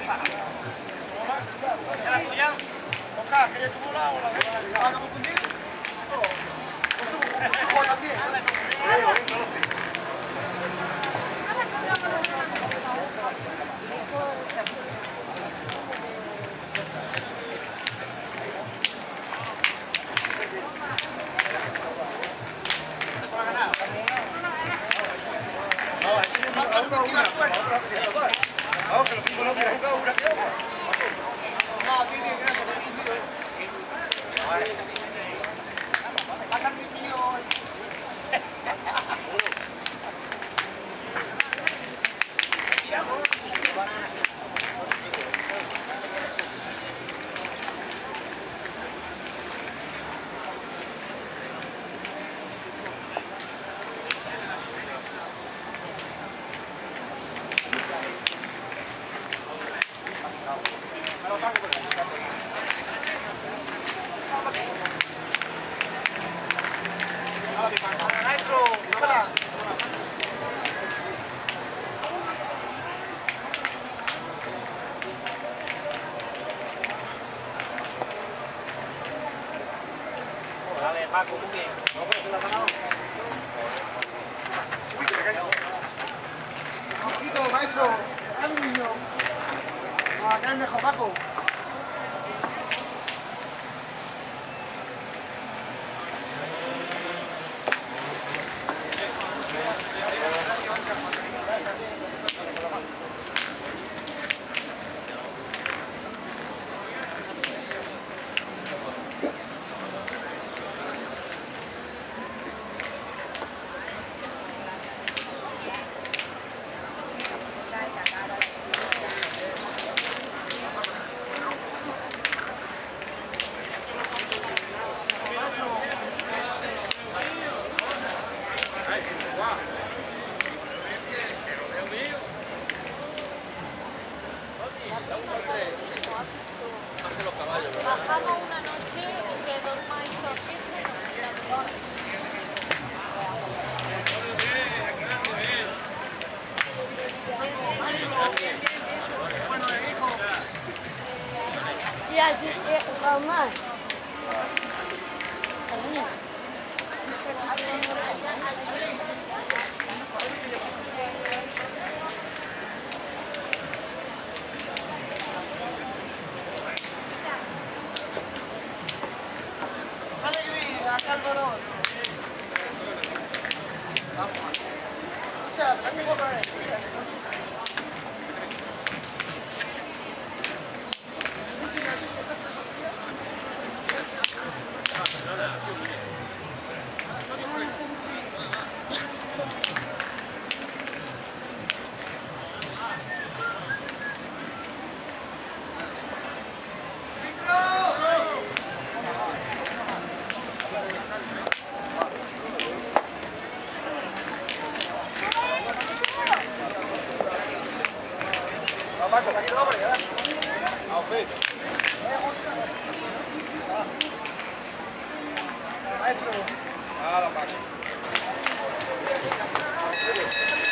¿Esa es la tuya? Oscar, ¿quieres tu bola o la de? ¿Para confundir? ¿O también? No lo sé. Vamos, que los cinco no quieren jugar una que otra. No, tiene que ser confundido. Acá mi tío. Maestro, hola. Dale, Paco, muy bien. Uy, que me caigo. Un poquito, maestro. Dame un niño. No, acá es mejor, Paco. Bajamos una noche que dormáis siempre. Bueno, hijo. Y allí, Román. Alegría, Calvarón. Vamos. Escucha, dame por ahí. Marco, aquí todo por allá. Auf Weg. Maestro. Ah, la Paco.